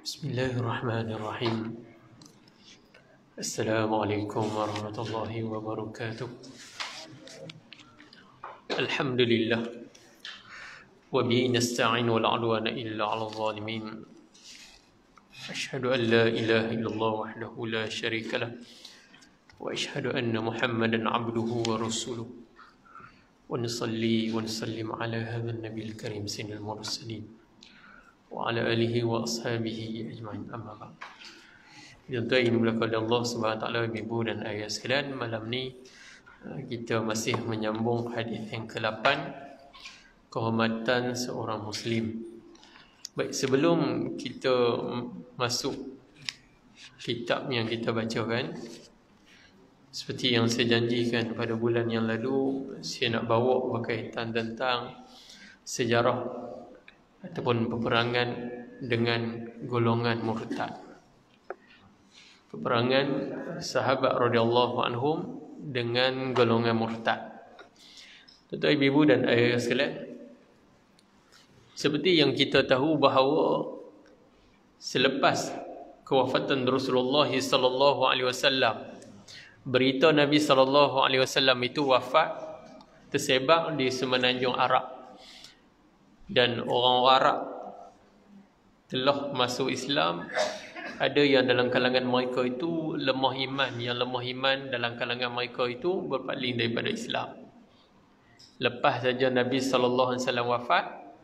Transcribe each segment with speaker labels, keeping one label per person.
Speaker 1: Bismillahirrahmanirrahim. Assalamualaikum warahmatullahi wabarakatuh. Alhamdulillah. Wa bihi nasta'in wal 'udwana illa 'alal zalimin. Asyhadu an la ilaha illallah wahdahu la syarika lah. Wa asyhadu anna Muhammadan 'abduhu wa rasuluh. Wa nusalli wa nusallim ala hadzal nabiyil karim sayyidil mursalin wa ala alihi wa ashabihi ajma'in, amma ba'd. Tuan-tuan yang dimuliakan oleh Allah Subhanahu wa taala, ibu dan ayah sekalian, malam ni kita masih menyambung hadis yang ke-8, kehormatan seorang muslim. Baik, sebelum kita masuk kitab yang kita bacakan, seperti yang saya janjikan pada bulan yang lalu, saya nak bawa berkaitan tentang sejarah ataupun peperangan dengan golongan murtad. Peperangan sahabat radhiyallahu anhum dengan golongan murtad. Tuan-tuan, ibu dan ayah sekalian, seperti yang kita tahu bahawa selepas kewafatan Rasulullah sallallahu alaihi wasallam, berita Nabi sallallahu alaihi wasallam itu wafat tersebar di semenanjung Arab. Dan orang Arab telah masuk Islam. Ada yang dalam kalangan mereka itu lemah iman. Yang lemah iman dalam kalangan mereka itu berpaling daripada Islam. Lepas saja Nabi SAW wafat,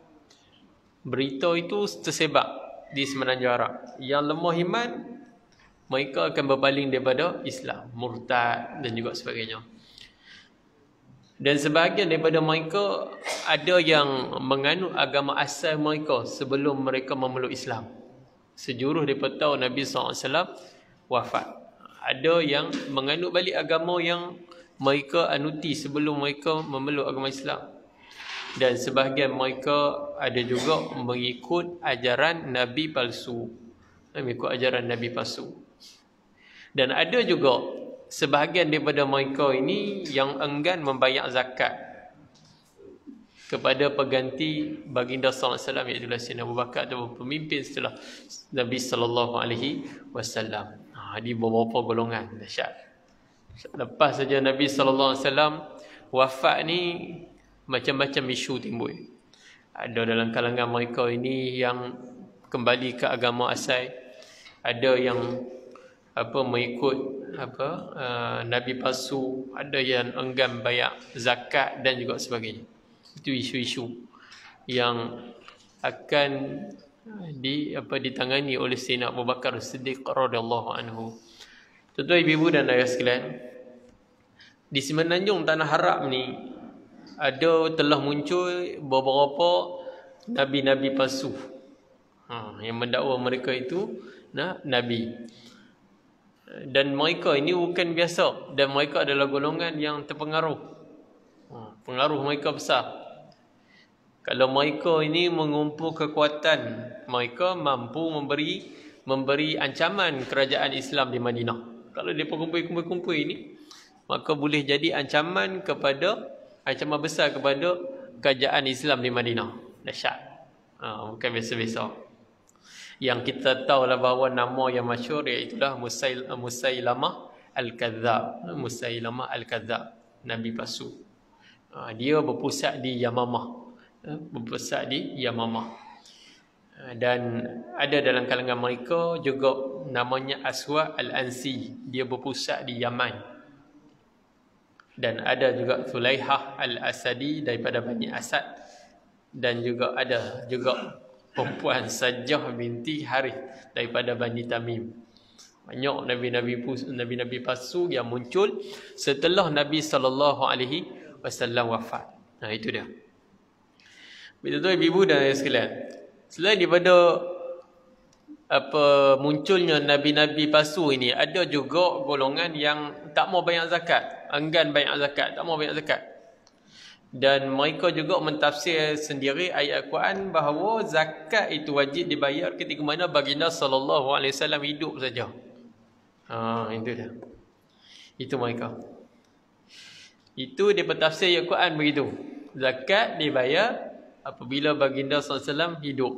Speaker 1: berita itu tersebar di semenanjung Arab. Yang lemah iman, mereka akan berpaling daripada Islam, murtad dan juga sebagainya. Dan sebahagian daripada mereka ada yang menganut agama asal mereka sebelum mereka memeluk Islam. Sejuruh daripada tahu Nabi SAW wafat. Ada yang menganut balik agama yang mereka anuti sebelum mereka memeluk agama Islam. Dan sebahagian mereka ada juga mengikut ajaran Nabi palsu. Mengikut ajaran Nabi palsu. Dan ada juga sebahagian daripada mereka ini yang enggan membayar zakat kepada pengganti baginda sallallahu alaihi wasallam, iaitu Sayyidina Abu Bakar atau pemimpin setelah Nabi sallallahu alaihi wasallam. Di beberapa golongan dahsyat. Lepas saja Nabi sallallahu alaihi wasallam wafat ni, macam-macam isu timbul. Ada dalam kalangan mereka ini yang kembali ke agama asal, ada yang mengikut Nabi palsu, ada yang enggan bayar zakat dan juga sebagainya. Itu isu-isu yang akan ditangani oleh Sayyidina Abu Bakar Siddiq radhiyallahu anhu. Tuan-tuan, ibu dan ayah sekalian, di semenanjung tanah Arab ni telah muncul beberapa nabi-nabi palsu yang mendakwa mereka itu nabi. Dan mereka ini bukan biasa, dan mereka adalah golongan yang terpengaruh. Pengaruh mereka besar. Kalau mereka ini mengumpul kekuatan, mereka mampu memberi ancaman kerajaan Islam di Madinah. Kalau dia kumpul ini, maka boleh jadi ancaman besar kepada kerajaan Islam di Madinah. Dahsyat. Bukan biasa-biasa. Yang kita tahulah bahawa nama yang masyhur iaitulah Musailamah Al-Kadzdzab. Musailamah Al-Kadzdzab, nabi palsu. Dia berpusat di Yamamah. Dan ada dalam kalangan mereka juga namanya Aswad Al-Ansi. Dia berpusat di Yaman. Dan ada juga Thulaihah Al-Asadi daripada Bani Asad. Dan juga ada juga perempuan Sajjah binti Harith daripada Bani Tamim. Banyak nabi-nabi palsu yang muncul setelah Nabi sallallahu alaihi wasallam wafat. Itu dia. Betul-betul ibu dan ayah sekalian, selain daripada munculnya nabi-nabi palsu ini, ada juga golongan yang tak mau bayar zakat, enggan bayar zakat, tak mau bayar zakat. Dan mereka juga mentafsir sendiri ayat Al-Quran bahawa zakat itu wajib dibayar ketika mana baginda sallallahu alaihi wasallam hidup saja. Itu dia. Itu mereka. Itu dia bertafsir ayat Al-Quran begitu. Zakat dibayar apabila baginda sallallahu alaihi wasallam hidup.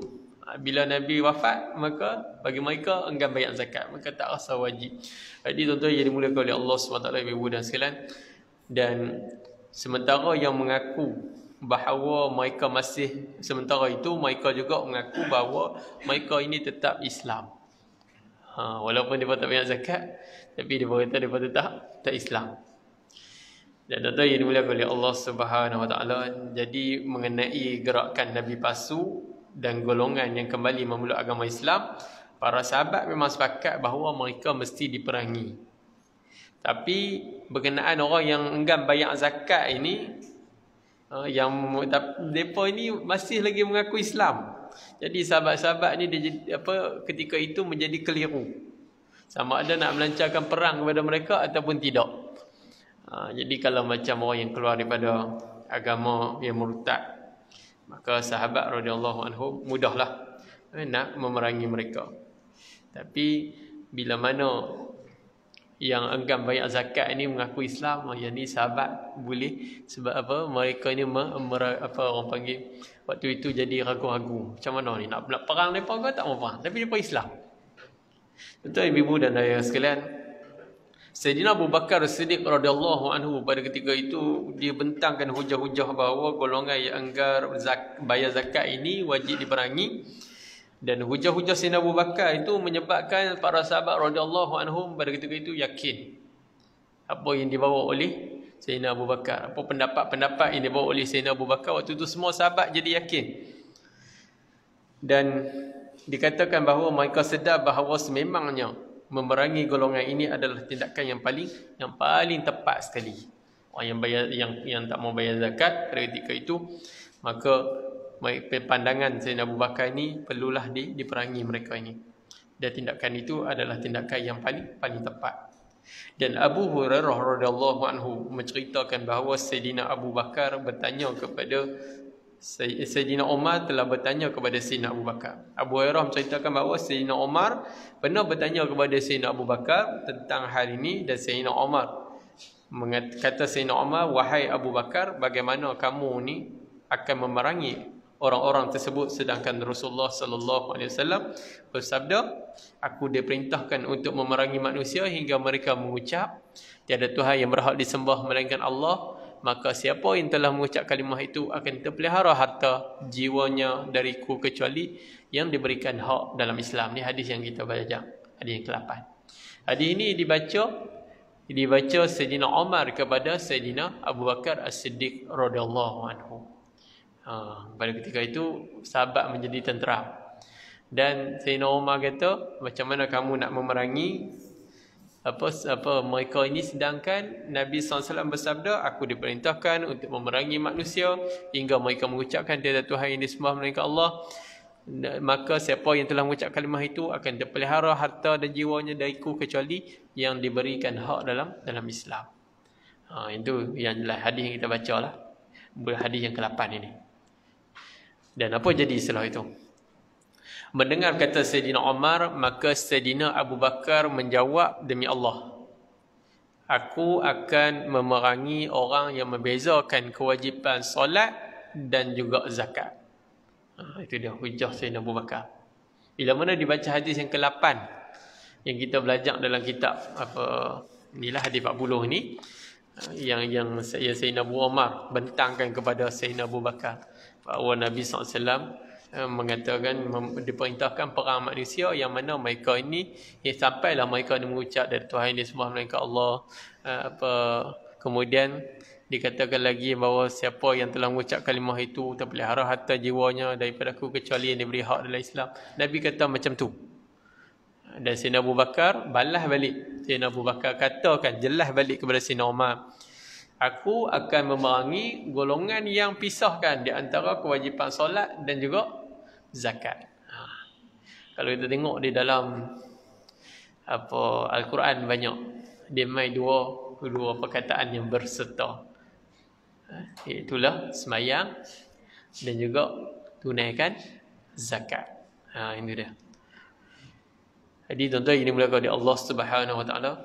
Speaker 1: Bila Nabi wafat, maka bagi mereka enggan bayar zakat, maka tak rasa wajib. Jadi tuan-tuan yang dimuliakan oleh Allah SWT, ibu dan sekalian, dan sementara yang mengaku bahawa mereka masih, sementara itu mereka juga mengaku bahawa mereka ini tetap Islam. Walaupun mereka tak bayar zakat, tapi dia kata mereka tak Islam. Dan tuan-tuan yang dimuliakan oleh Allah Subhanahu Wa Taala, jadi mengenai gerakan Nabi palsu dan golongan yang kembali memeluk agama Islam, para sahabat memang sepakat bahawa mereka mesti diperangi. Tapi berkenaan orang yang enggan bayar zakat ini, yang mereka ini masih lagi mengaku Islam. Jadi sahabat-sahabat ni dia ketika itu menjadi keliru. Sama ada nak melancarkan perang kepada mereka ataupun tidak. Jadi kalau macam orang yang keluar daripada agama yang murtad, maka sahabat radhiyallahu anhu mudahlah nak memerangi mereka. Tapi bila mana yang enggan bayar zakat ini mengaku Islam, yang ni sahabat boleh, sebab apa? Mereka ni orang panggil waktu itu jadi ragu-ragu. Macam mana ni nak perang mereka ke tak mau perang? Tapi mereka Islam. Tentu ibu dan ayah sekalian, Sayyidina Abu Bakar As-Siddiq radhiyallahu anhu pada ketika itu dia bentangkan hujah-hujah bahawa golongan yang enggar bayar zakat ini wajib diperangi, dan hujah-hujah Sayyidina Abu Bakar itu menyebabkan para sahabat radhiyallahu anhum pada ketika itu yakin apa yang dibawa oleh Sayyidina Abu Bakar, apa pendapat-pendapat yang dibawa oleh Sayyidina Abu Bakar. Waktu itu semua sahabat jadi yakin, dan dikatakan bahawa mereka sedar bahawa sememangnya memerangi golongan ini adalah tindakan yang paling tepat sekali. Orang yang tak mau bayar zakat pada ketika itu, maka pandangan Sayyidina Abu Bakar ini perlulah diperangi mereka ini. Dan tindakan itu adalah tindakan yang paling tepat. Dan Abu Hurairah radhiyallahu anhu menceritakan bahawa Sayyidina Abu Bakar bertanya kepada Sayyidina Umar, telah bertanya kepada Sayyidina Abu Bakar. Abu Hurairah menceritakan bahawa Sayyidina Umar pernah bertanya kepada Sayyidina Abu Bakar tentang hal ini, dan Sayyidina Umar kata Sayyidina Umar, wahai Abu Bakar, bagaimana kamu ni akan memerangi orang-orang tersebut sedangkan Rasulullah sallallahu alaihi wasallam bersabda, aku diperintahkan untuk memerangi manusia hingga mereka mengucap tiada Tuhan yang berhak disembah melainkan Allah, maka siapa yang telah mengucap kalimah itu akan terpelihara harta jiwanya dariku kecuali yang diberikan hak dalam Islam. Ni hadis yang kita baca, hadis yang ke-8. Hadis ini dibaca Sayyidina Umar kepada Sayyidina Abu Bakar As-Siddiq radhiyallahu anhu. Pada ketika itu sahabat menjadi tenteram, dan Sayyidina Umar kata, macam mana kamu nak memerangi mereka ini sedangkan Nabi SAW bersabda, aku diperintahkan untuk memerangi manusia hingga mereka mengucapkan tiada Tuhan yang disembah melainkan Allah, maka siapa yang telah mengucap kalimah itu akan terpelihara harta dan jiwanya dariku kecuali yang diberikan hak dalam Islam. Itu yang jelas hadis yang kita baca lah, hadis yang ke-8 ini. Dan apa jadi setelah itu? Mendengar kata Sayyidina Umar, maka Sayyidina Abu Bakar menjawab, demi Allah, aku akan memerangi orang yang membezakan kewajipan solat dan juga zakat. Itu dia hujah Sayyidina Abu Bakar. Bila mana dibaca hadis yang ke-8 yang kita belajar dalam kitab inilah hadis 40 ni, yang Sayyidina Abu Umar bentangkan kepada Sayyidina Abu Bakar bahawa Nabi SAW mengatakan diperintahkan perang manusia yang mana mereka ini sampailah mereka ni mengucap dari Tuhan ini semua melainkan Allah, kemudian dikatakan lagi bahawa siapa yang telah mengucap kalimah itu terpelihara harta jiwanya daripada aku kecuali yang diberi hak dalam Islam. Nabi kata macam tu, dan Sayyidina Abu Bakar balas balik. Sayyidina Abu Bakar katakan jelas balik kepada Sayyidina Umar, aku akan memerangi golongan yang pisahkan di antara kewajipan solat dan juga zakat. Kalau kita tengok di dalam Al-Quran banyak dia main dua perkataan yang berserta, itulah semayang dan juga tunaikan zakat. Ini dia. Jadi tuan-tuan ini dimuliakan oleh Allah Subhanahu Wa Taala.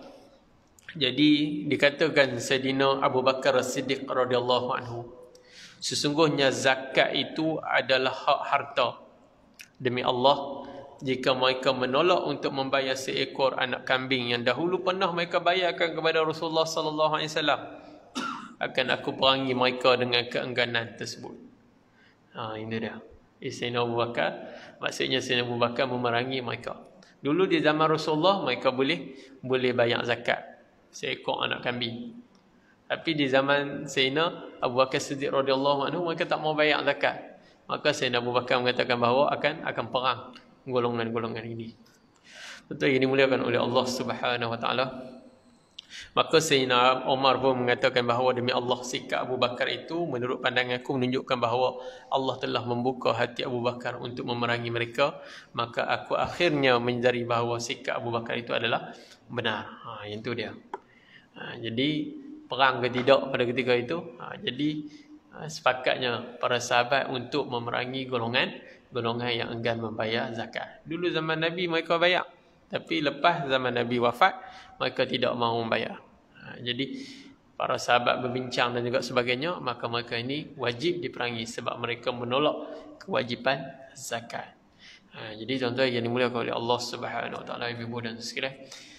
Speaker 1: Jadi dikatakan Sayyidina Abu Bakar As-Siddiq radhiyallahu anhu, sesungguhnya zakat itu adalah hak harta Demi Allah, jika mereka menolak untuk membayar seekor anak kambing yang dahulu pernah mereka bayarkan kepada Rasulullah sallallahu alaihi wasallam, akan aku perangi mereka dengan keengganan tersebut. Ini dia. Sayyidina Abu Bakar, maksudnya Sayyidina Abu Bakar memerangi mereka. Dulu di zaman Rasulullah mereka boleh bayar zakat seekor anak kambing. Tapi di zaman Sayyidina Abu Bakar Siddiq radhiyallahu anhu, mereka tak mau bayar zakat. Maka Sayyidina Abu Bakar mengatakan bahawa akan perang golongan-golongan ini. Betul yang dimuliakan oleh Allah Subhanahu wa taala. Maka Sayyidina Umar pun mengatakan bahawa demi Allah, sikap Abu Bakar itu menurut pandanganku menunjukkan bahawa Allah telah membuka hati Abu Bakar untuk memerangi mereka. Maka aku akhirnya menyadari bahawa sikap Abu Bakar itu adalah benar. Yang itu dia. Jadi perang ke tidak pada ketika itu. Jadi sepakatnya para sahabat untuk memerangi golongan yang enggan membayar zakat. Dulu zaman Nabi mereka bayar, tapi lepas zaman Nabi wafat mereka tidak mahu membayar. Jadi para sahabat berbincang dan juga sebagainya, maka mereka ini wajib diperangi sebab mereka menolak kewajipan zakat. Jadi tuan-tuan yang dimuliakan oleh Allah Subhanahu wa taala, ibu dan sekalian.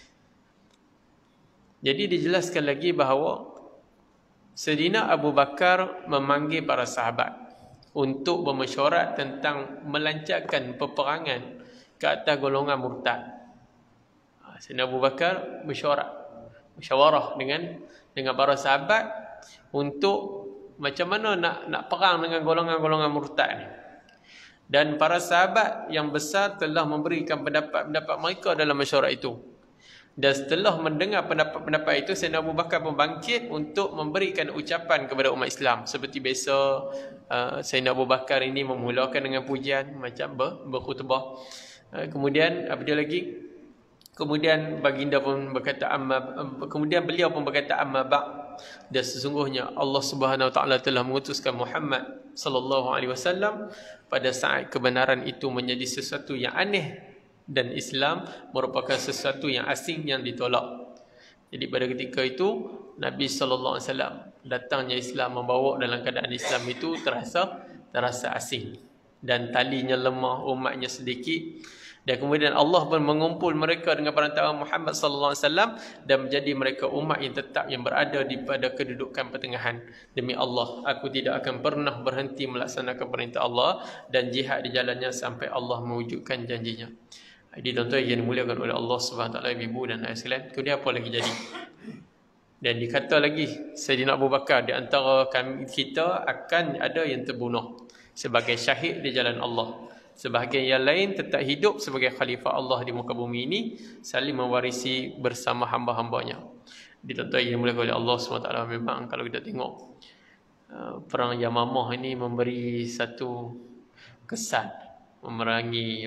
Speaker 1: Jadi dijelaskan lagi bahawa Sayyidina Abu Bakar memanggil para sahabat untuk bermesyuarat tentang melancarkan peperangan ke atas golongan murtad. Sayyidina Abu Bakar musyawarah dengan para sahabat untuk macam mana nak perang dengan golongan-golongan murtad ni. Dan para sahabat yang besar telah memberikan pendapat mereka dalam mesyuarat itu. Dan setelah mendengar pendapat-pendapat itu, Sayyidina Abu Bakar pun bangkit untuk memberikan ucapan kepada umat Islam. Seperti biasa, Sayyidina Abu Bakar ini memulakan dengan pujian, macam berkhutbah. Kemudian apa dia lagi? Kemudian baginda pun berkata kemudian beliau pun berkata amma ba', dan sesungguhnya Allah Subhanahu wa taala telah mengutuskan Muhammad sallallahu alaihi wasallam pada saat kebenaran itu menjadi sesuatu yang aneh dan Islam merupakan sesuatu yang asing yang ditolak. Jadi pada ketika itu Nabi sallallahu alaihi wasallam datangnya Islam membawa dalam keadaan Islam itu terasa asing dan talinya lemah, umatnya sedikit. Dan kemudian Allah pun mengumpul mereka dengan perantaraan Muhammad sallallahu alaihi wasallam dan menjadi mereka umat yang tetap yang berada di pada kedudukan pertengahan. Demi Allah, aku tidak akan pernah berhenti melaksanakan perintah Allah dan jihad di jalannya sampai Allah mewujudkan janjinya. Jadi tuan-tuan yang dimuliakan oleh Allah Subhanahu wa taala, ibu dan ayah sekalian, kemudian apa lagi jadi? Dan dikata lagi Sayyidina Abu Bakar, di antara kita akan ada yang terbunuh sebagai syahid di jalan Allah. Sebahagian yang lain tetap hidup sebagai khalifah Allah di muka bumi ini, saling mewarisi bersama hamba-hambanya. Jadi tuan-tuan yang dimuliakan oleh Allah SWT, memang kalau kita tengok perang Yamamah ini memberi satu kesan memerangi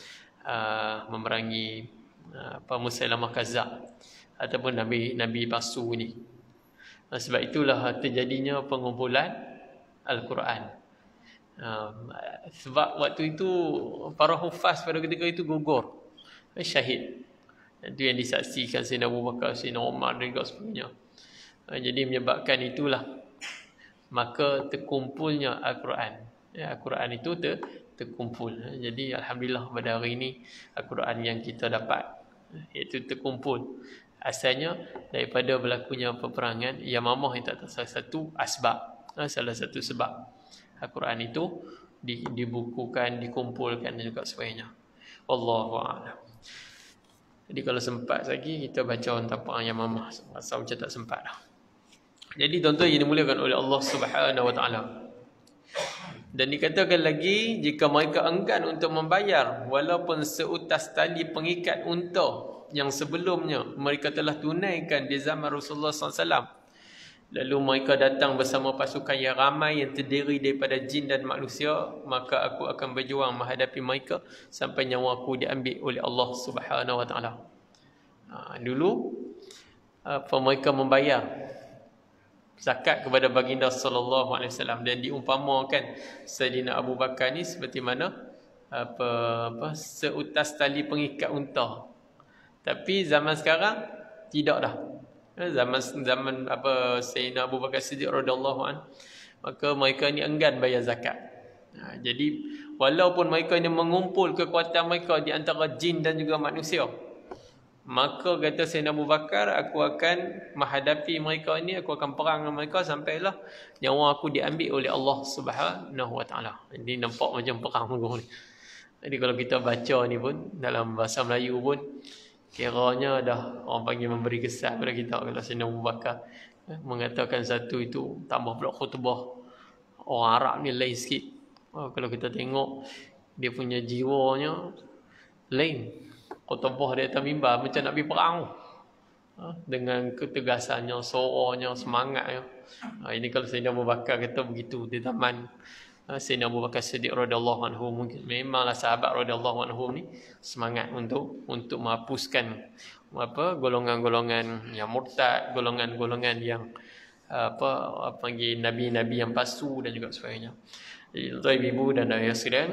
Speaker 1: Musailamah Kazzab ataupun nabi palsu ni. Sebab itulah terjadinya pengumpulan Al-Quran. Sebab waktu itu para hufaz pada ketika itu gugur, syahid. Itu yang disaksikan Sayyidina Abu Bakar, Sayyidina Umar dan juga sebagainya. Jadi menyebabkan itulah maka terkumpulnya Al-Quran. Al-Quran itu terkumpul. Jadi alhamdulillah pada hari ini Al-Quran yang kita dapat iaitu terkumpul asalnya daripada berlakunya peperangan Yamamah. Itu salah satu asbab, salah satu sebab Al-Quran itu dibukukan, dikumpulkan dan juga sebagainya. Wallahu a'lam. Jadi kalau sempat lagi kita baca tentang perang Yamamah, asal macam tak sempat dah. Jadi tuan-tuan yang dimuliakan oleh Allah Subhanahu wa taala. Dan dikatakan lagi, jika mereka enggan untuk membayar walaupun seutas tali pengikat unta yang sebelumnya mereka telah tunaikan di zaman Rasulullah SAW, lalu mereka datang bersama pasukan yang ramai yang terdiri daripada jin dan manusia, maka aku akan berjuang menghadapi mereka sampai nyawa aku diambil oleh Allah Subhanahu wa taala. Dulu mereka membayar zakat kepada baginda sallallahu alaihi wasallam dan diumpamakan Sayyidina Abu Bakar ni seperti mana seutas tali pengikat unta. Tapi zaman sekarang tidak dah. Zaman Sayyidina Abu Bakar Siddiq radhiyallahu anhu, maka mereka ni enggan bayar zakat. Jadi walaupun mereka ini mengumpul kekuatan mereka di antara jin dan juga manusia, maka kata Sayyidina Abu Bakar, aku akan menghadapi mereka ini, aku akan perang dengan mereka sampailah nyawa aku diambil oleh Allah Subhanahu Wa Taala. Ini nampak macam perang ni. Jadi kalau kita baca ni pun dalam bahasa Melayu pun kiranya dah orang panggil memberi kesan kepada kita. Kalau Sayyidina Abu Bakar mengatakan satu itu, tambah pula khutbah, orang Arab ni lain sikit. Kalau kita tengok dia punya jiwanya lain. Khutbah di atas mimbar macam nak pergi perang. Dengan ketegasannya, suaranya, semangatnya. Ini kalau Sayyidina Abu Bakar kata begitu di zaman Sayyidina Abu Bakar Siddiq radhiyallahu anhu, mungkin memanglah sahabat radhiyallahu anhu ni semangat untuk menghapuskan golongan-golongan yang murtad, golongan-golongan yang panggil nabi-nabi yang palsu dan juga sebagainya. Jadi tuan ibu dan ayah sekalian,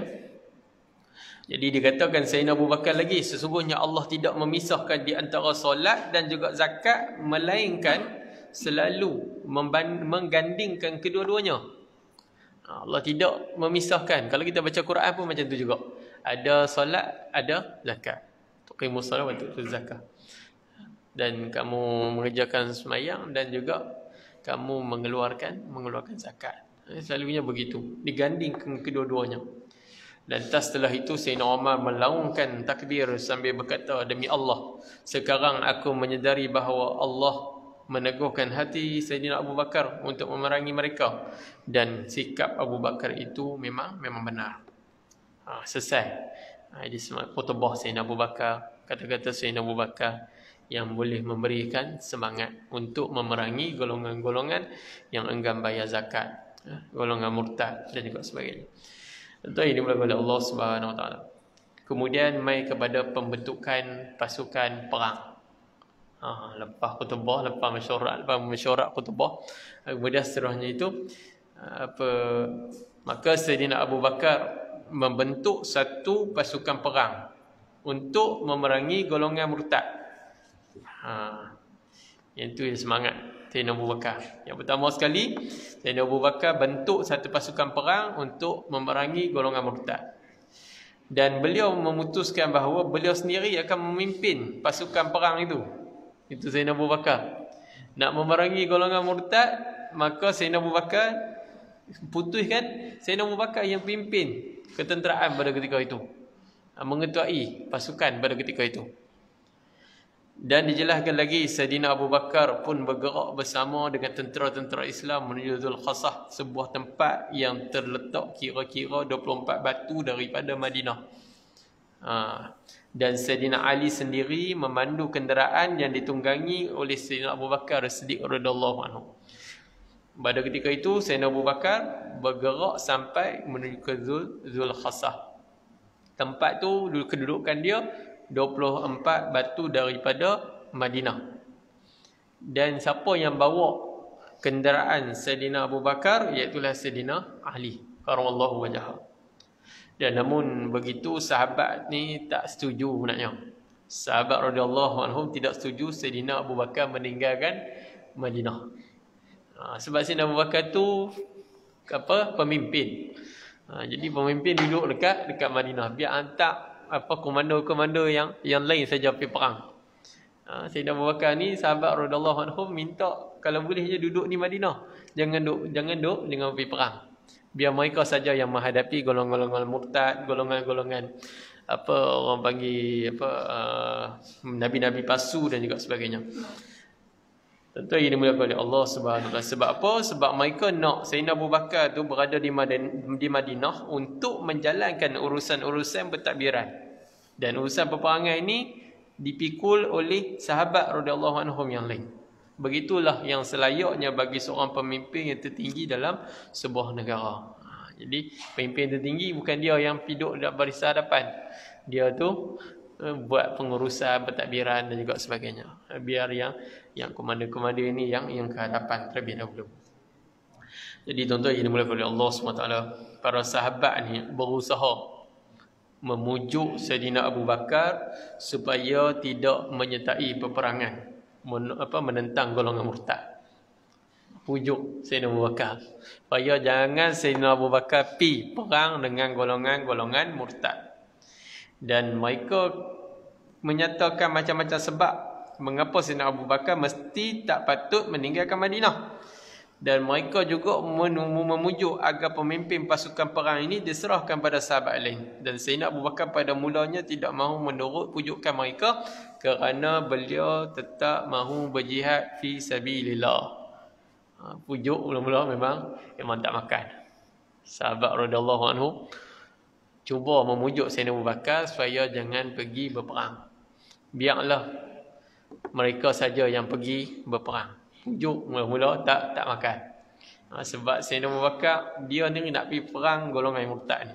Speaker 1: jadi dikatakan Sayyidina Abu Bakar lagi, sesungguhnya Allah tidak memisahkan di antara solat dan juga zakat, melainkan selalu menggandingkan kedua-duanya. Allah tidak memisahkan. Kalau kita baca Quran pun macam tu juga. Ada solat, ada zakat. Tuqimus solat wa tu'tuz zakat. Dan kamu mengerjakan sembahyang dan juga kamu mengeluarkan zakat. Selalunya begitu. Digandingkan kedua-duanya. Dan setelah itu Sayyidina Umar melaungkan takbir sambil berkata, demi Allah, sekarang aku menyedari bahawa Allah meneguhkan hati Sayyidina Abu Bakar untuk memerangi mereka, dan sikap Abu Bakar itu memang benar. Selesai. Ini semua khutbah Sayyidina Abu Bakar, kata-kata Sayyidina Abu Bakar yang boleh memberikan semangat untuk memerangi golongan-golongan yang enggan bayar zakat, golongan murtad dan juga sebagainya. Tentu ini dimulai oleh Allah Subhanahu Wa Taala. Kemudian mai kepada pembentukan pasukan perang. Lepas khutbah, lepas mesyuarat khutbah, kemudian seterusnya itu maka Sayyidina Abu Bakar membentuk satu pasukan perang untuk memerangi golongan murtad. Itu semangat Sayyidina Abu Bakar. Yang pertama sekali, Sayyidina Abu Bakar bentuk satu pasukan perang untuk memerangi golongan murtad. Dan beliau memutuskan bahawa beliau sendiri akan memimpin pasukan perang itu. Itu Sayyidina Abu Bakar. Nak memerangi golongan murtad, maka Sayyidina Abu Bakar putuskan Sayyidina Abu Bakar yang pimpin ketenteraan pada ketika itu, mengetuai pasukan pada ketika itu. Dan dijelaskan lagi, Sayyidina Abu Bakar pun bergerak bersama dengan tentera-tentera Islam menuju Dhul Khasah, sebuah tempat yang terletak kira-kira 24 batu daripada Madinah. Dan Sayyidina Ali sendiri memandu kenderaan yang ditunggangi oleh Sayyidina Abu Bakar Siddiq radhiyallahu anhu. Pada ketika itu Sayyidina Abu Bakar bergerak sampai menuju ke Dhul Khasah. Tempat tu kedudukan dia 24 batu daripada Madinah. Dan siapa yang bawa kenderaan Sayyidina Abu Bakar, iaitu Sayyidina Ali karamallahu wajhahu. Dan namun begitu sahabat ni tak setuju sebenarnya. Sahabat radhiyallahu anhum tidak setuju Sayyidina Abu Bakar meninggalkan Madinah. Sebab Sayyidina Abu Bakar tu pemimpin. Jadi pemimpin duduk dekat Madinah, biar hantar komando-komando yang lain saja pergi perang. Sayyidina Abu Bakar ni sahabat radhiyallahu anhum minta kalau boleh je duduk di Madinah. Jangan pergi perang. Biar mereka saja yang menghadapi golongan-golongan murtad, golongan-golongan orang panggil nabi-nabi palsu dan juga sebagainya. Tentu ini dimuliakan oleh Allah Subhanahu Wa Taala. Sebab apa? Sebab mereka nak Sayyidina Abu Bakar tu berada di Madinah untuk menjalankan urusan-urusan pentadbiran. Dan urusan peperangan ini dipikul oleh sahabat radhiyallahu anhum yang lain. Begitulah yang selayaknya bagi seorang pemimpin yang tertinggi dalam sebuah negara. Jadi pemimpin tertinggi bukan dia yang duduk di barisan hadapan. Dia tu buat pengurusan pentadbiran dan juga sebagainya. Biar yang komander-komander ini yang ke hadapan terlebih dahulu. Jadi tuan-tuan yang dimulakan oleh Allah SWT, para sahabat ni berusaha memujuk Sayyidina Abu Bakar supaya tidak menyertai peperangan menentang golongan murtad. pujuk Sayyidina Abu Bakar supaya jangan Sayyidina Abu Bakar pi perang dengan golongan-golongan murtad. Dan mereka menyatakan macam-macam sebab mengapa Sayyidina Abu Bakar mesti tak patut meninggalkan Madinah. Dan mereka juga memujuk agar pemimpin pasukan perang ini diserahkan pada sahabat lain. Dan Sayyidina Abu Bakar pada mulanya tidak mahu menurut pujukan mereka kerana beliau tetap mahu berjihad fi sabilillah. Pujuk mula-mula memang tak makan. Sahabat radhiyallahu anhu cuba memujuk Sayyidina Abu Bakar supaya jangan pergi berperang. Biarlah mereka saja yang pergi berperang. Pujuk mula-mula tak makan. Sebab Sayyidina Abu Bakar dia ni nak pergi perang golongan murtad ni.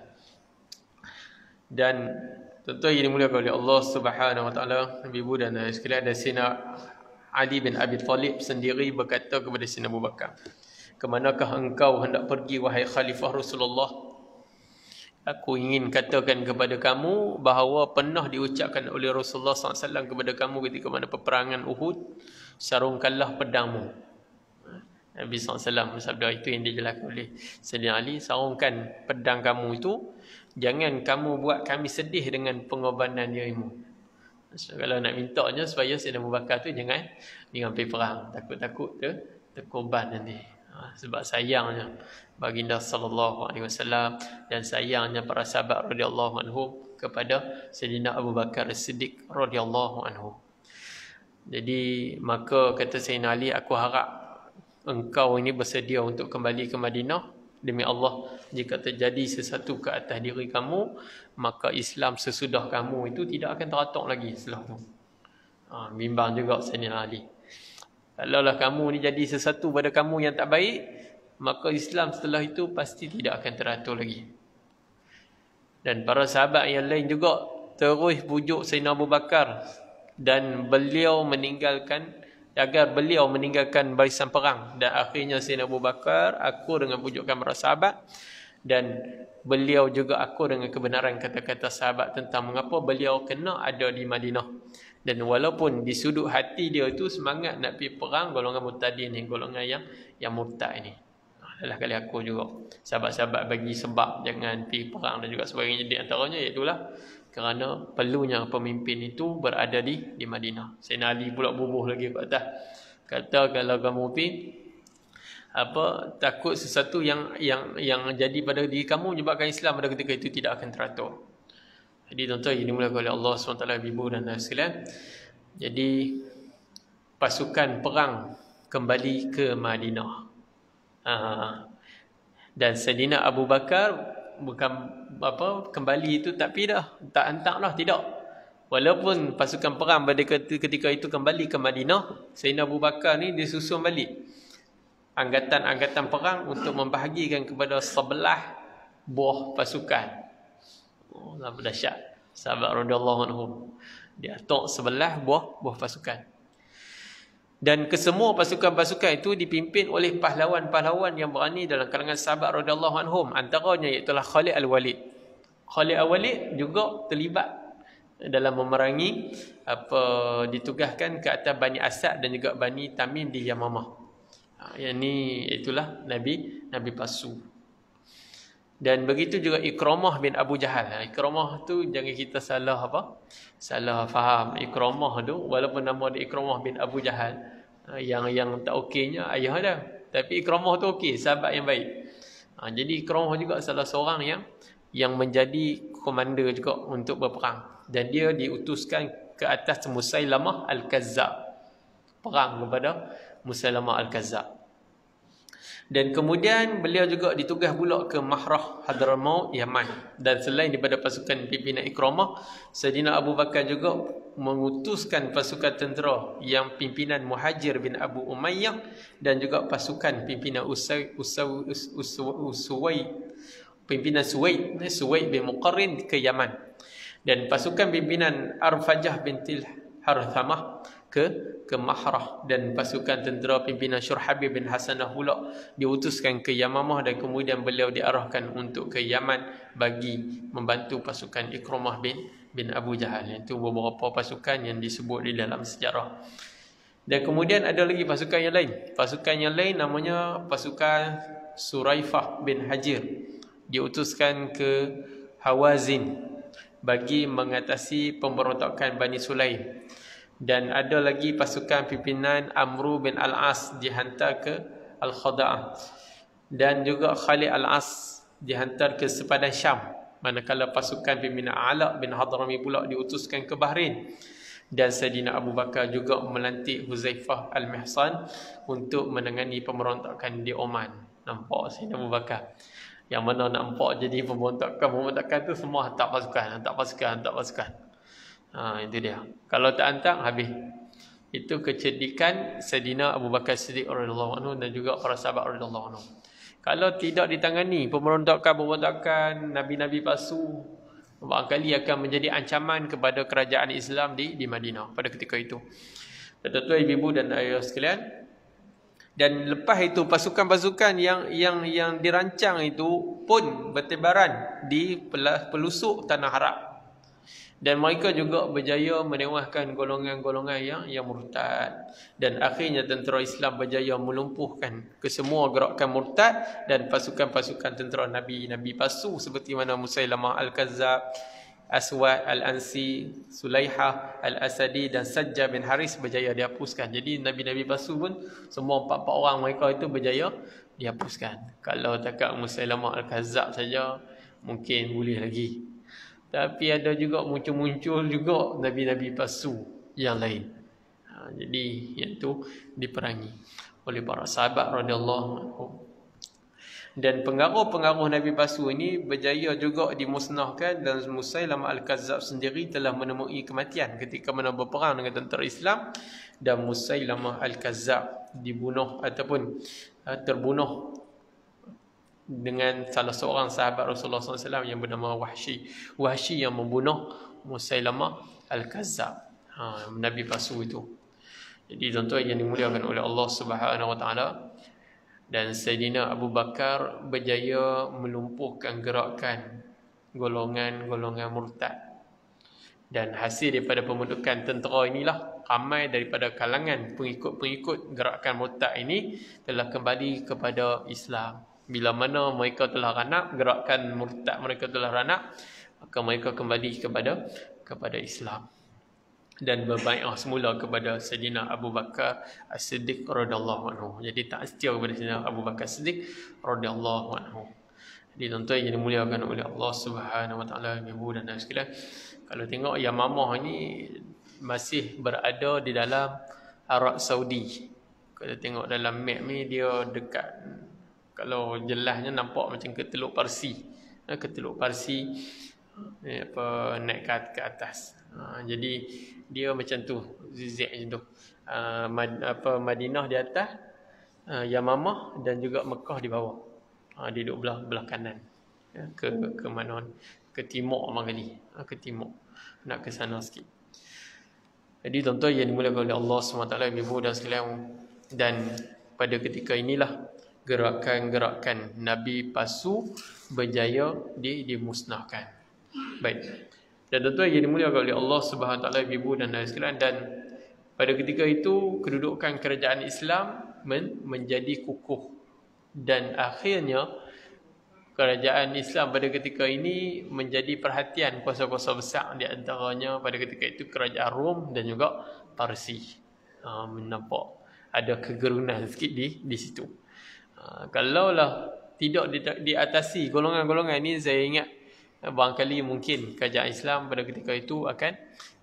Speaker 1: Dan tuan-tuan yang dimuliakan oleh Allah Subhanahu Wa Taala, ibu dan sekalian, ada Sayyidina Ali bin Abi Thalib sendiri berkata kepada Sayyidina Abu Bakar, "Ke manakah engkau hendak pergi wahai khalifah Rasulullah? Aku ingin katakan kepada kamu bahawa pernah diucapkan oleh Rasulullah SAW kepada kamu ketika mana peperangan Uhud, sarungkanlah pedangmu." Nabi SAW bersabda, itu yang dijelaskan oleh Sayyidina Ali, sarungkan pedang kamu itu, jangan kamu buat kami sedih dengan pengorbanan dirimu. So, kalau nak mintanya supaya Sayyidina Abu Bakar tu jangan pergi perang, takut-takut terkorban nanti. Sebab sayangnya baginda sallallahu alaihi wasallam dan sayangnya para sahabat radhiyallahu anhum kepada Sayyidina Abu Bakar As-Siddiq radhiyallahu anhu. Jadi maka kata Sayyidina Ali, aku harap engkau ini bersedia untuk kembali ke Madinah. Demi Allah, jika terjadi sesuatu ke atas diri kamu, maka Islam sesudah kamu itu tidak akan teratok lagi setelah itu. Bimbang juga Sayyidina Ali. Kalaulah kamu ni jadi sesuatu pada kamu yang tak baik, maka Islam setelah itu pasti tidak akan teratur lagi. Dan para sahabat yang lain juga terus pujuk Sayyidina Abu Bakar dan beliau agar beliau meninggalkan barisan perang. Dan akhirnya Sayyidina Abu Bakar aku dengan pujukan para sahabat, dan beliau juga aku dengan kebenaran kata-kata sahabat tentang mengapa beliau kena ada di Madinah. Dan walaupun di sudut hati dia itu semangat nak pergi perang golongan murtadin ni, golongan yang murtad ini. Adalah kali aku juga sahabat-sahabat bagi sebab jangan pergi perang dan juga sebagainya. Di antaranya iaitulah kerana perlunya pemimpin itu berada di Madinah. Sayyidina Ali pula bubuh lagi ke atas. Kata kalau kamu pergi takut sesuatu yang jadi pada diri kamu menyebabkan Islam pada ketika itu tidak akan teratur. Jadi tuan-tuan ini dimulakan oleh Allah SWT, ibu dan sekalian. Jadi pasukan perang kembali ke Madinah. Dan Sayyidina Abu Bakar bukan kembali itu tak hantar lah, tidak. Walaupun pasukan perang pada ketika itu kembali ke Madinah, Sayyidina Abu Bakar ni disusun balik angkatan-angkatan perang untuk membahagikan kepada 11 buah pasukan. Dahsyat. Sahabat radhiyallahu anhum dia atok 11 buah pasukan. Dan kesemua pasukan-pasukan itu dipimpin oleh pahlawan-pahlawan yang berani dalam kalangan sahabat radhiyallahu anhum. Antaranya ialah Khalid Al-Walid. Khalid Al-Walid juga terlibat dalam memerangi ditugaskan ke atas Bani Asad dan juga Bani Tamim di Yamamah. Yang ni itulah Nabi palsu. Dan begitu juga Ikramah bin Abu Jahal. Ikramah tu jangan kita salah faham. Ikramah tu walaupun nama dia Ikramah bin Abu Jahal, yang tak okeynya ayah dia. Tapi Ikramah tu okey, sahabat yang baik. Jadi Ikramah juga salah seorang yang menjadi komander juga untuk berperang. Dan dia diutuskan ke atas Musailamah Al-Kazzab. Perang kepada Musailamah Al-Kazzab. Dan kemudian beliau juga ditugas pula ke Mahrah Hadramaut Yaman. Dan selain daripada pasukan pimpinan Ikramah, Sayyidina Abu Bakar juga mengutuskan pasukan tentera yang pimpinan Muhajir bin Abu Umayyah dan juga pasukan pimpinan Suwaid bin Muqarrin ke Yaman. Dan pasukan pimpinan Arfajah bintil Harthamah ke Mahrah, dan pasukan tentera pimpinan Syurhabib bin Hasanah pula diutuskan ke Yamamah, dan kemudian beliau diarahkan untuk ke Yaman bagi membantu pasukan Ikramah bin Abu Jahal. Itu beberapa pasukan yang disebut di dalam sejarah. Dan kemudian ada lagi pasukan yang lain. Pasukan yang lain namanya pasukan Suraifah bin Hajir. Diutuskan ke Hawazin bagi mengatasi pemberontakan Bani Sulaim. Dan ada lagi pasukan pimpinan Amru bin Al-As dihantar ke Al-Khada'ah. Dan juga Khalid Al-As dihantar ke sepadan Syam. Manakala pasukan pimpinan Ala bin Hadrami pula diutuskan ke Bahrain. Dan Sayyidina Abu Bakar juga melantik Huzaifah Al-Mihsan untuk menangani pemberontakan di Oman. Nampak Sayyidina Abu Bakar. Yang mana nampak jadi pemberontakan tu semua hantar pasukan. Itu dia. Kalau tak hantar, habis. Itu kecerdikan Sayyidina Abu Bakar Siddiq radhiyallahu anhu dan juga para sahabat radhiyallahu anhu. Kalau tidak ditangani pemberontakan nabi-nabi palsu, barangkali akan menjadi ancaman kepada kerajaan Islam di Madinah pada ketika itu. Tuan-tuan, ibu dan ayah sekalian, dan lepas itu pasukan-pasukan yang dirancang itu pun bertebaran di pelusuk tanah Arab. Dan mereka juga berjaya menewaskan golongan-golongan yang murtad. Dan akhirnya tentera Islam berjaya melumpuhkan kesemua gerakan murtad dan pasukan-pasukan tentera Nabi palsu seperti mana Musailamah Al-Kazzab, Aswad Al-Ansi, Sulaihah Al-Asadi dan Sajjah bin Haris berjaya dihapuskan. Jadi Nabi-Nabi palsu pun semua 4 orang mereka itu berjaya dihapuskan. Kalau takat Musailamah Al-Kazzab saja mungkin boleh lagi. Tapi ada juga muncul-muncul juga Nabi-Nabi palsu yang lain. Jadi yang itu diperangi oleh para sahabat radhiyallahu anhum. Dan pengaruh-pengaruh Nabi palsu ini berjaya juga dimusnahkan, dan Musailamah Al-Kazzab sendiri telah menemui kematian ketika mana berperang dengan tentera Islam. Dan Musailamah Al-Kazzab dibunuh ataupun terbunuh dengan salah seorang sahabat Rasulullah SAW yang bernama Wahsy. Wahsy yang membunuh Musailamah Al-Kazzab, Nabi palsu itu. Jadi tuan-tuan yang dimuliakan oleh Allah Subhanahu Wa Taala, dan Sayyidina Abu Bakar berjaya melumpuhkan gerakan golongan-golongan murtad. Dan hasil daripada pembentukan tentera inilah ramai daripada kalangan pengikut-pengikut gerakan murtad ini telah kembali kepada Islam. Bila mana mereka telah ranak, gerakan murtad mereka telah ranak, maka mereka kembali kepada Islam dan berbai'ah semula kepada Sayyidina Abu Bakar As-Siddiq radhiyallahu anhu. Jadi tak setia kepada Sayyidina Abu Bakar As-Siddiq radhiyallahu anhu. Jadi tuan-tuan yang dimuliakan oleh Allah Subhanahu Wa Taala, ibu dan ayah sekalian, kalau tengok Yamamah ini masih berada di dalam Arab Saudi. Kalau tengok dalam map ni, dia dekat, kalau jelasnya nampak macam Keteluk Parsi. Keteluk Parsi naik ke atas. Jadi dia macam tu, zigzag macam tu. Madinah di atas, Yamamah dan juga Mekah di bawah. Dia duduk belah kanan. Ke mana? Ke timur barangkali. Ke timur. Nak ke sana sikit. Jadi tuan-tuan yang dimuliakan oleh Allah SWT, ibu dan sekalian, dan pada ketika inilah gerakan-gerakan Nabi palsu berjaya dimusnahkan. Baik. Dan tuan-tuan yang dimuliakan oleh Allah Subhanahu Wa Taala, ibu dan ayah sekalian, dan pada ketika itu kedudukan kerajaan Islam menjadi kukuh, dan akhirnya kerajaan Islam pada ketika ini menjadi perhatian kuasa-kuasa besar, di antaranya pada ketika itu kerajaan Rom dan juga Parsi. Nampak ada kegerunan sikit di situ. Kalaulah tidak diatasi golongan-golongan ini, saya ingat barangkali mungkin kerajaan Islam pada ketika itu akan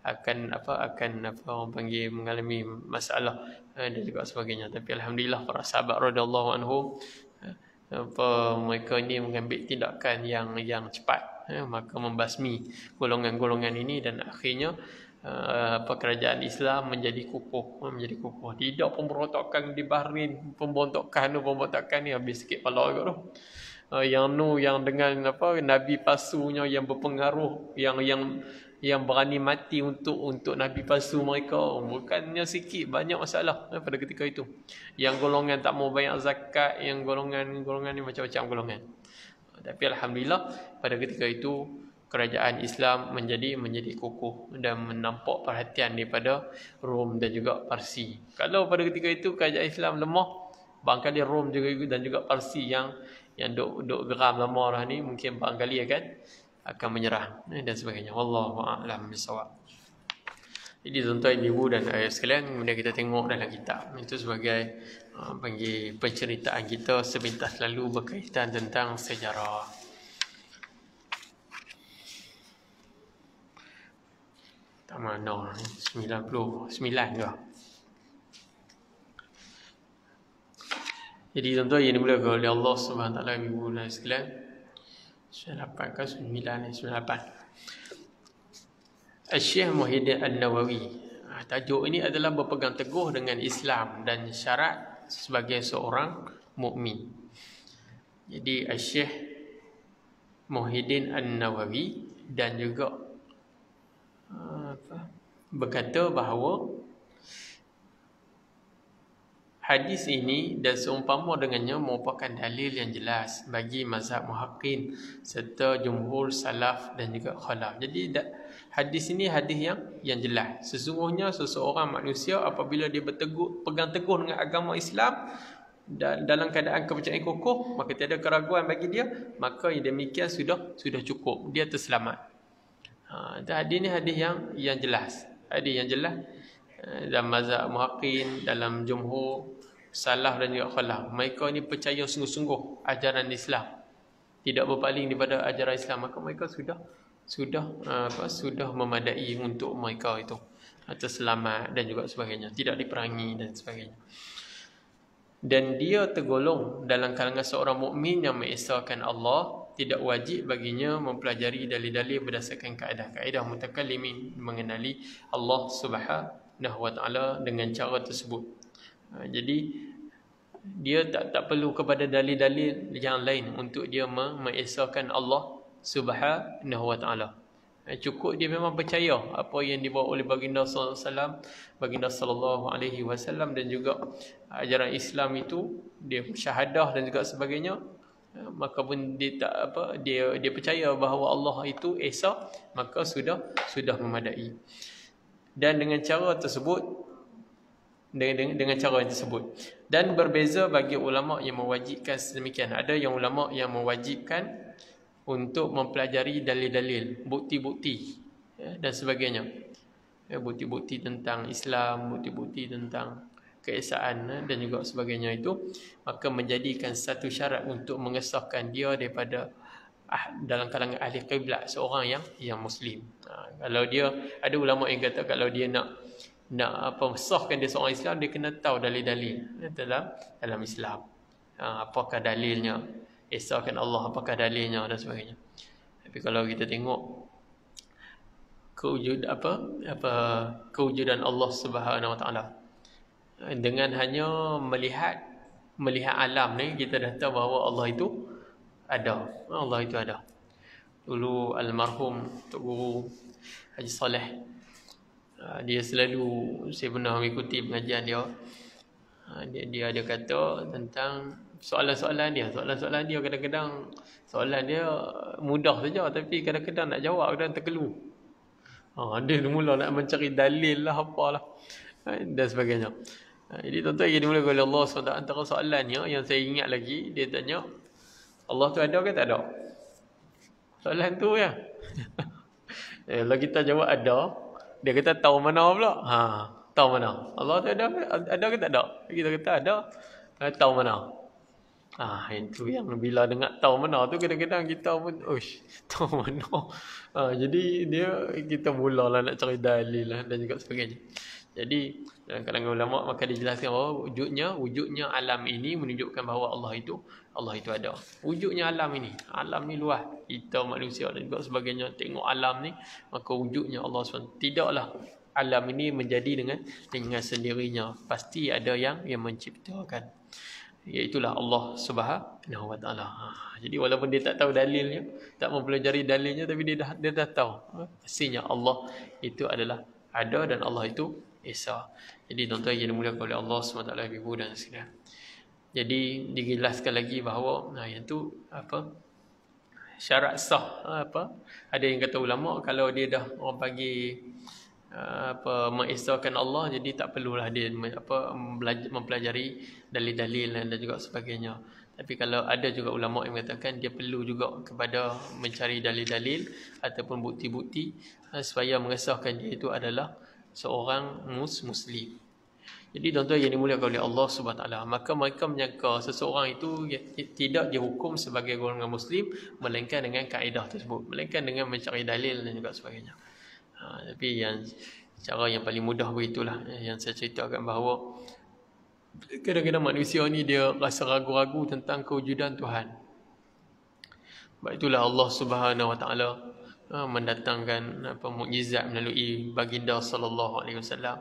Speaker 1: orang panggil mengalami masalah dan juga sebagainya. Tapi alhamdulillah para sahabat radhiyallahu anhum, mereka ini mengambil tindakan yang cepat, maka membasmi golongan-golongan ini, dan akhirnya kerajaan Islam menjadi kukuh. Tidak pemberontakan di Bahrain, pemberontakan ni habis sikit pala juga tu. Yang dengan nabi palsunya yang berpengaruh, yang berani mati untuk nabi palsu mereka, bukannya sikit, banyak masalah pada ketika itu. Yang golongan tak mau bayar zakat, yang golongan ni macam-macam golongan. Tapi alhamdulillah pada ketika itu kerajaan Islam menjadi kukuh dan menampak perhatian daripada Rom dan juga Parsi. Kalau pada ketika itu kerajaan Islam lemah, barangkali Rom juga dan juga Parsi yang duk geram lama dah ni, mungkin barangkali akan menyerah dan sebagainya. Wallahu a'lam bissawab. Jadi tuan-tuan ibu dan ayah sekalian, kemudian kita tengok dalam kitab itu sebagai panggil penceritaan kita sepintas lalu berkaitan tentang sejarah. Tak mana 99 ke. Jadi tuan-tuan yang dimuliakan oleh Allah Subhanahu Wa Taala, ibu dan sekalian, 98 ke 9 98. Syekh Muhyiddin An-Nawawi, tajuk ini adalah berpegang teguh dengan Islam dan syarat sebagai seorang mukmin. Jadi Syekh Muhyiddin An-Nawawi dan juga berkata bahawa hadis ini dan seumpama dengannya merupakan dalil yang jelas bagi mazhab muhaqqiqin serta jumhur salaf dan juga khalaf. Jadi hadis ini hadis yang jelas. Sesungguhnya seseorang manusia apabila dia pegang teguh dengan agama Islam dan dalam keadaan kepercayaan kokoh, maka tiada keraguan bagi dia, maka yang demikian sudah cukup, dia terselamat. Hadis ni hadis yang jelas. Hadis yang jelas dalam mazhab muhaqqiqin, dalam jumhur salaf dan juga khalaf. Mereka ni percaya sungguh-sungguh ajaran Islam, tidak berpaling daripada ajaran Islam, maka mereka sudah memadai untuk mereka itu terselamat dan juga sebagainya, tidak diperangi dan sebagainya. Dan dia tergolong dalam kalangan seorang mukmin yang mengesahkan Allah. Tidak wajib baginya mempelajari dalil-dalil berdasarkan kaedah-kaedah mutakallimin mengenali Allah Subhanahu Wa Taala dengan cara tersebut. Jadi dia tak perlu kepada dalil-dalil yang lain untuk dia mengesahkan Allah Subhanahu Wa Taala. Cukup dia memang percaya apa yang dibawa oleh baginda sallallahu alaihi wasallam dan juga ajaran Islam itu, dia syahadah dan juga sebagainya. Maka pun dia percaya bahawa Allah itu esa, maka sudah memadai. Dan dengan cara tersebut, dengan cara yang tersebut, dan berbeza bagi ulama yang mewajibkan sedemikian. Ada yang ulama yang mewajibkan untuk mempelajari dalil-dalil, bukti-bukti dan sebagainya, bukti-bukti tentang Islam, bukti-bukti tentang keesaan dan juga sebagainya itu, maka menjadikan satu syarat untuk mengesahkan dia daripada dalam kalangan ahli qiblat, seorang yang muslim. Kalau dia, ada ulama yang kata kalau dia nak sahkan dia seorang Islam, dia kena tahu dalil-dalil dalam Islam. Apakah dalilnya? Esahkan Allah, apakah dalilnya dan sebagainya. Tapi kalau kita tengok kewujudan Allah Subhanahu Wa Taala, dengan hanya melihat alam ni, kita dah tahu bahawa Allah itu ada. Allah itu ada. Dulu almarhum Tok Guru Haji Saleh, dia selalu, saya pernah mengikuti pengajian dia. Dia ada kata tentang soalan-soalan dia kadang-kadang soalan dia mudah saja, tapi kadang-kadang nak jawab kadang terkelu. Dia mula nak mencari dalil lah, apalah dan sebagainya. Jadi tuan-tuan yang dimulakan oleh Allah SWT, antara soalannya yang saya ingat lagi, dia tanya, Allah tu ada ke tak ada? Soalan tu ya. Kalau kita jawab ada, dia kata tahu mana pula? Tahu mana? Allah tu ada ke tak ada? Kita kata ada, tahu mana? Itu yang bila dengar tahu mana tu, kadang-kadang kita pun tahu mana. Jadi kita mulalah nak cari dalil lah dan juga sebagainya. Jadi dalam kalangan ulama maka dijelaskan bahawa wujudnya alam ini menunjukkan bahawa Allah itu ada. Wujudnya alam ini luas, kita manusia dan juga sebagainya tengok alam ni, maka wujudnya Allah SWT. Tidaklah alam ini menjadi dengan sendirinya, pasti ada yang menciptakan, iaitulah Allah Subhanahu Wa Taala. Jadi walaupun dia tak tahu dalilnya, tak mempelajari dalilnya, tapi dia dah tahu pastinya Allah itu adalah ada dan Allah itu esa. Jadi tuan-tuan yang dimuliakan oleh Allah SWT, ibu dan sekalian. Jadi dijelaskan lagi bahawa yang tu syarat sah ada yang kata ulama kalau dia dah orang panggil mengesahkan Allah, jadi tak perlulah dia mempelajari dalil-dalil dan juga sebagainya. Tapi kalau ada juga ulama yang mengatakan dia perlu juga kepada mencari dalil-dalil ataupun bukti-bukti supaya mengesahkan dia itu adalah seorang muslim. Jadi tuan-tuan yang dimuliakan oleh Allah Subhanahu Wa Taala, maka mereka menyangka seseorang itu tidak dihukum sebagai golongan muslim melainkan dengan kaedah tersebut, melainkan dengan mencari dalil dan juga sebagainya. Tapi yang cara yang paling mudah begitulah yang saya ceritakan, bahawa kadang-kadang manusia ni dia rasa ragu-ragu tentang kewujudan Tuhan. Sebab itulah Allah Subhanahu Wa Taala mendatangkan mukjizat melalui baginda sallallahu alaihi wasallam,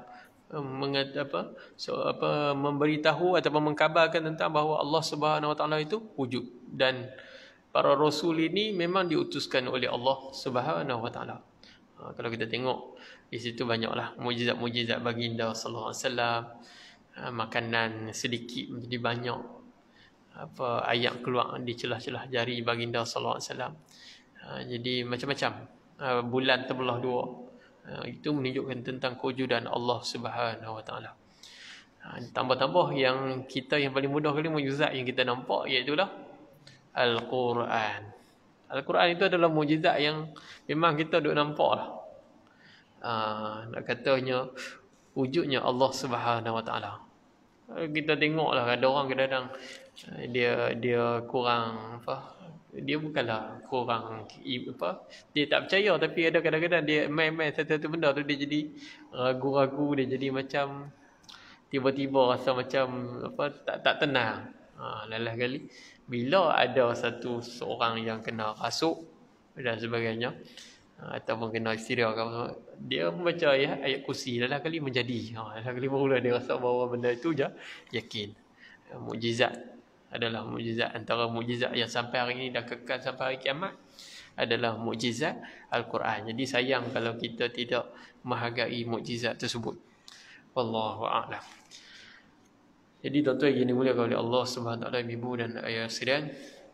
Speaker 1: memberitahu ataupun mengkabarkan tentang bahawa Allah Subhanahu Wa Taala itu wujud, dan para rasul ini memang diutuskan oleh Allah Subhanahu Wa Taala. Kalau kita tengok di situ banyaklah mukjizat-mukjizat baginda sallallahu alaihi wasallam, makanan sedikit menjadi banyak, ayat keluar di celah-celah jari baginda sallallahu alaihi wasallam. Jadi macam-macam, bulan terbelah dua. Itu menunjukkan tentang kewujudan Allah Subhanahu Wa Taala. Tambah-tambah yang kita yang paling mudah kali mukjizat yang kita nampak, iaitu Al-Quran. Al-Quran itu adalah mukjizat yang memang kita duk nampak lah. Nak katanya wujudnya Allah Subhanahu Wa Taala. Kita tengoklah ada orang kadang-kadang dia kurang dia bukanlah kurang dia tak percaya, tapi ada kadang-kadang dia main-main satu-satu benda tu dia jadi ragu-ragu, dia jadi macam tiba-tiba rasa macam tak tenang. Lalah kali bila ada seorang yang kena rasuk dan sebagainya, ataupun kena istirahat, dia membaca ayat kursi, lalah kali menjadi. Lalah kali barulah dia rasa bahawa benda itu yakin. Mukjizat adalah mukjizat, antara mukjizat yang sampai hari ini dan kekal sampai hari kiamat adalah mukjizat Al-Quran. Jadi sayang kalau kita tidak menghargai mukjizat tersebut. Wallahu a'lam. Jadi tuan-tuan yang dimuliakan oleh Allah Subhanahu Wa Taala, ibu dan ayah sekalian,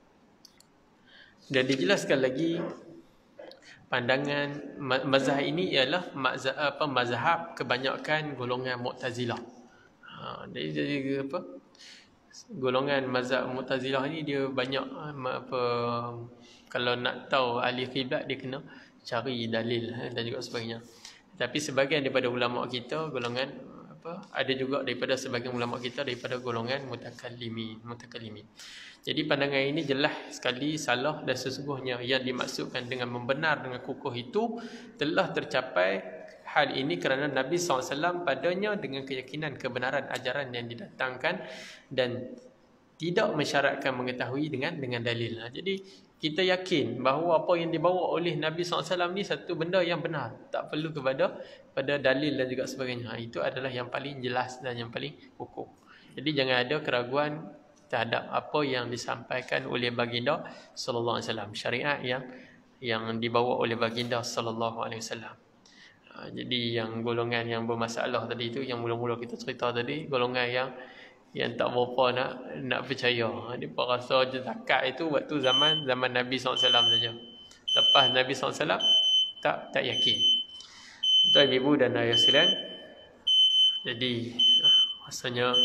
Speaker 1: dan dijelaskan lagi pandangan mazhab ini ialah mazhab kebanyakan golongan Mu'tazilah. Jadi golongan mazhab Mu'tazilah ni dia banyak kalau nak tahu ahli kiblat dia kena cari dalil dan juga sebagainya. Tapi sebahagian daripada ulama kita golongan ada juga daripada sebahagian ulama kita daripada golongan mutakallimin. Jadi pandangan ini jelas sekali salah, dan sesungguhnya yang dimaksudkan dengan membenar dengan kukuh itu telah tercapai hal ini kerana Nabi SAW padanya dengan keyakinan kebenaran ajaran yang didatangkan dan tidak mensyaratkan mengetahui dengan dalil. Jadi kita yakin bahawa apa yang dibawa oleh Nabi SAW ni satu benda yang benar, tak perlu pada dalil dan juga sebagainya. Itu adalah yang paling jelas dan yang paling kukuh. Jadi jangan ada keraguan terhadap apa yang disampaikan oleh baginda sallallahu alaihi wasallam, syariat yang dibawa oleh baginda sallallahu alaihi wasallam. Jadi yang golongan yang bermasalah tadi itu, yang mula-mula kita cerita tadi, golongan yang tak berapa nak percaya. Dia rasa zakat itu waktu zaman Nabi SAW saja. Lepas Nabi SAW tak yakin. Tuan ibu dan ayah sekalian, jadi rasanya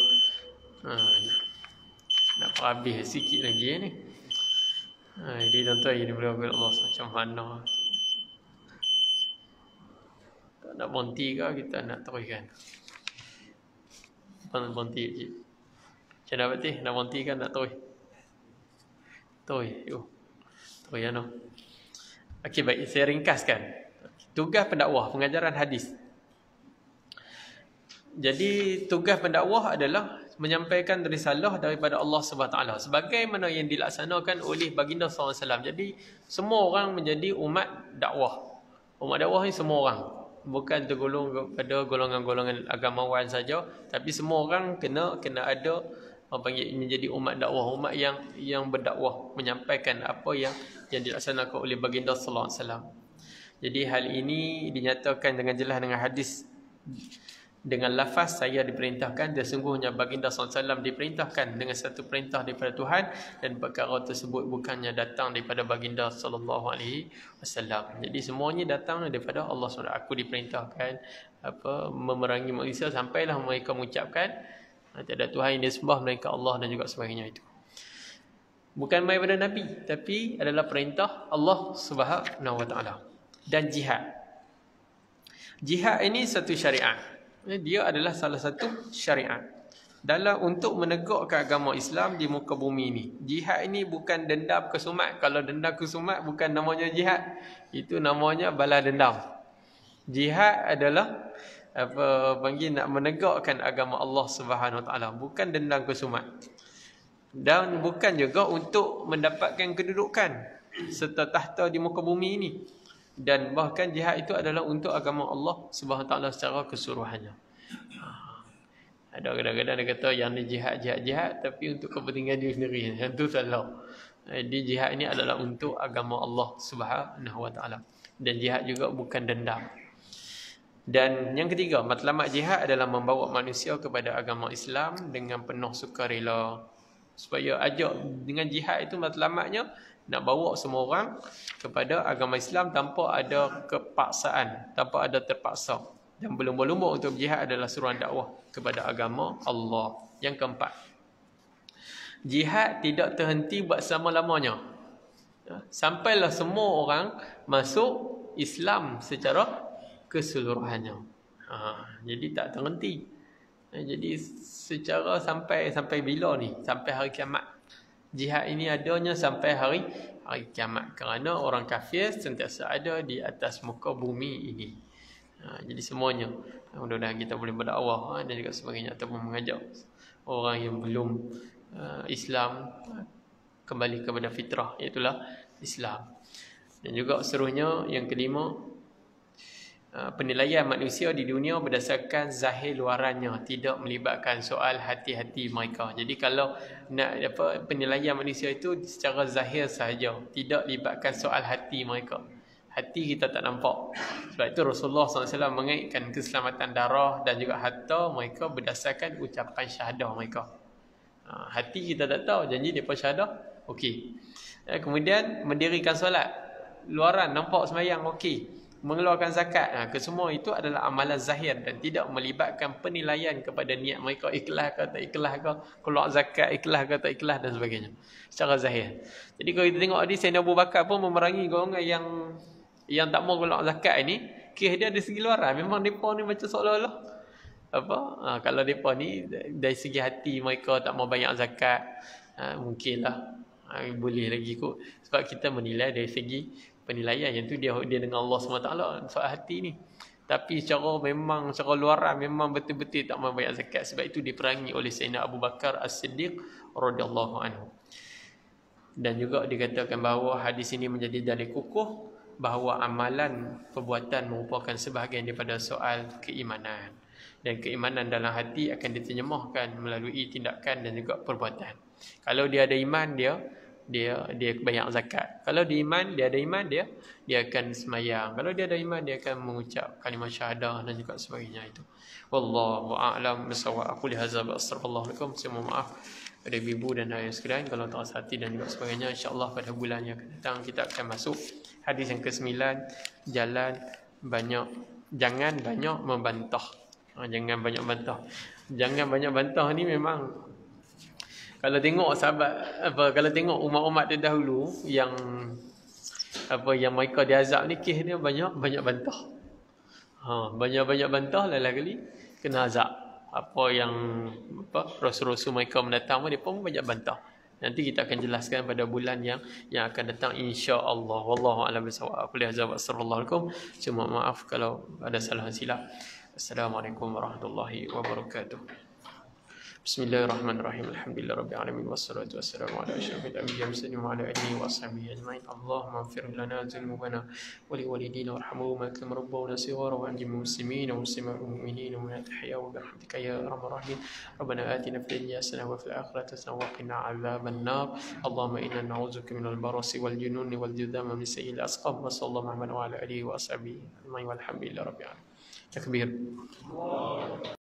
Speaker 1: nak habis sikit lagi ni. Jadi tuan-tuan yang dimuliakan Allah, macam mana tak nak berhenti ke kita nak teruskan? Berhenti je. Macam mana berarti? Nak berhenti kan nak terus? Terus. Terus ya no. Okey, baik, saya ringkaskan. Tugas pendakwah, pengajaran hadis. Jadi tugas pendakwah adalah menyampaikan risalah daripada Allah Subhanahu Taala sebagaimana yang dilaksanakan oleh baginda SAW. Jadi semua orang menjadi umat dakwah. Umat dakwah ni semua orang, bukan tergolong pada golongan-golongan agamawan saja, tapi semua orang kena ada menjadi umat dakwah, umat yang berdakwah, menyampaikan apa yang dilaksanakan oleh baginda sallallahu alaihi wasallam. Jadi hal ini dinyatakan dengan jelas dengan hadis dengan lafaz saya diperintahkan, dan sesungguhnya baginda SAW diperintahkan dengan satu perintah daripada Tuhan, dan perkara tersebut bukannya datang daripada baginda SAW. Jadi semuanya datang daripada Allah SWT. Aku diperintahkan memerangi manusia sampailah mereka mengucapkan tiada Tuhan yang disembah melainkan Allah, dan juga sebagainya. Itu bukan mai pada Nabi, tapi adalah perintah Allah Subhanahu Wa Taala. Dan jihad ini satu syariat. Dia adalah salah satu syariat dalam untuk menegakkan agama Islam di muka bumi ini. Jihad ini bukan dendam kesumat. Kalau dendam kesumat bukan namanya jihad. Itu namanya balas dendam. Jihad adalah nak menegakkan agama Allah Subhanahu Wa Taala, bukan dendam kesumat. Dan bukan juga untuk mendapatkan kedudukan serta tahta di muka bumi ini. Dan bahkan jihad itu adalah untuk agama Allah Subhanahu Wa Taala secara keseluruhannya. Ada kadang-kadang dia kata yang ni jihad, tapi untuk kepentingan dia sendiri. Yang tu salah. Jadi jihad ini adalah untuk agama Allah Subhanahu Wa Taala. Dan jihad juga bukan dendam. Dan yang ketiga, matlamat jihad adalah membawa manusia kepada agama Islam dengan penuh sukarela. Supaya ajak dengan jihad itu matlamatnya nak bawa semua orang kepada agama Islam tanpa ada kepaksaan, tanpa ada terpaksa. Dan berlumba-lumba untuk berjihad adalah seruan dakwah kepada agama Allah. Yang keempat, jihad tidak terhenti buat selama-lamanya. Sampailah semua orang masuk Islam secara keseluruhannya. Jadi tak terhenti. Jadi secara sampai bila ni? Sampai hari kiamat. Jihad ini adanya sampai hari kiamat, kerana orang kafir sentiasa ada di atas muka bumi ini. Jadi semuanya, mudah-mudahan kita boleh berdakwah dan juga sebagainya, ataupun mengajak orang yang belum Islam kembali kepada fitrah, iaitulah Islam. Dan juga seterusnya, yang kelima, penilaian manusia di dunia berdasarkan zahir luarannya, tidak melibatkan soal hati-hati mereka. Jadi kalau nak penilaian manusia itu secara zahir sahaja, tidak libatkan soal hati mereka. Hati kita tak nampak. Sebab itu Rasulullah SAW mengaitkan keselamatan darah dan juga harta mereka berdasarkan ucapan syahadah mereka. Hati kita tak tahu, janji mereka syahadah, okey. Kemudian mendirikan solat, luaran nampak sembahyang, okey. Mengeluarkan zakat, kesemua itu adalah amalan zahir dan tidak melibatkan penilaian kepada niat mereka, ikhlas ke tak ikhlas ke, keluar zakat ikhlas ke tak ikhlas dan sebagainya, secara zahir. Jadi kalau kita tengok hadis Sayyidina Abu Bakar pun memerangi golongan yang tak mau keluar zakat ini, kes dia dari segi luaran memang depa ni macam seolah-olah kalau depa ni dari segi hati mereka tak mau bayar zakat, mungkinlah boleh lagi kot, sebab kita menilai dari segi penilaian yang tu dia dengan Allah SWT soal hati ni. Tapi secara luaran memang betul-betul tak mau bayar zakat. Sebab itu diperangi oleh Sayyidina Abu Bakar As-Siddiq radhiyallahu anhu. Dan juga dikatakan bahawa hadis ini menjadi dalil kukuh bahawa amalan perbuatan merupakan sebahagian daripada soal keimanan. Dan keimanan dalam hati akan diterjemahkan melalui tindakan dan juga perbuatan. Kalau dia ada iman, dia bayar zakat. Kalau dia ada iman, dia akan semayang. Kalau dia ada iman, dia akan mengucap kalimah syahadah dan juga sebagainya itu. Wallahu a'lam bissawab. Aku lihaza wa astaghfirullah lakum. Saya mohon maaf pada ibu dan ayah sekalian kalau tak hati dan juga sebagainya. InsyaAllah pada bulan yang akan datang kita akan masuk hadis yang ke-9, jangan banyak membantah. Jangan banyak bantah. Jangan banyak bantah ni memang, kalau tengok kalau tengok umat-umat terdahulu yang mereka diazab ni, kes dia banyak bantah. Banyak bantah, lain kali kena azab. Rasul-rasul mereka mendatang pun, dia pun banyak bantah. Nanti kita akan jelaskan pada bulan yang akan datang, insya-Allah. Wallahu a'lam bissawab. Aku lihat jawab sallallahu alaikum. Cuma maaf kalau ada salah silap. Assalamualaikum warahmatullahi wabarakatuh. Bismillahirrahmanirrahim. Alhamdulillah rabbil alamin wassalatu wassalamu ala asyrafil anbiya'i wa ala alihi wa sahbihi ajma'in. Allahumma ighfir lana dzunubana wa li walidina warhamhuma kama rabbawna shighara wa anjil muslimina wa muslimat wal mu'minina wa ahya wa birahmatika ya arhamar rahimin. Rabbana atina fid dunya hasanah wa fil akhirati hasanah wa qina adzaban nar. Allahumma inna na'udzuka minal barasi wal jununi wal judama min sayyi'il asqam. Wa sallallahu Muhammad wa ala alihi wa sahbihi ajma'in. Walhamdulillahi rabbil alamin. Takbir.